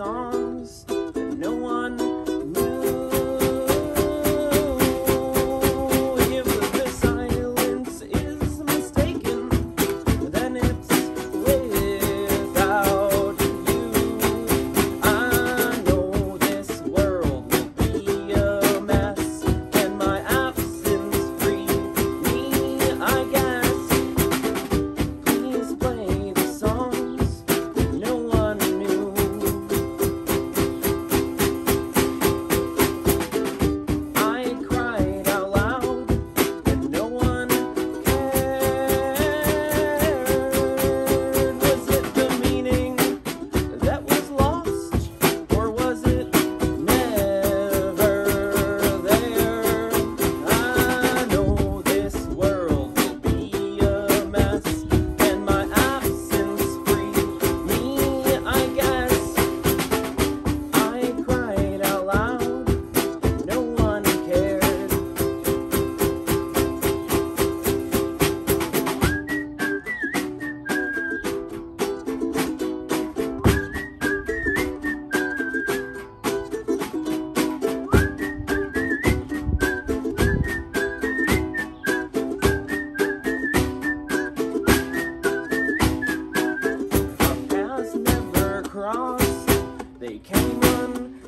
songs that no one knew. If the silence is mistaken, then it's without you. I know this world will be a mess, and my absence free me, I guess. Please play the songs no one knew. I cried out loud and no one cared. Was it the meaning that was lost, or was it never there? I know this world will be a mess, and my absence free me, I guess. I cried out loud, no one cared. Our paths never crossed, they came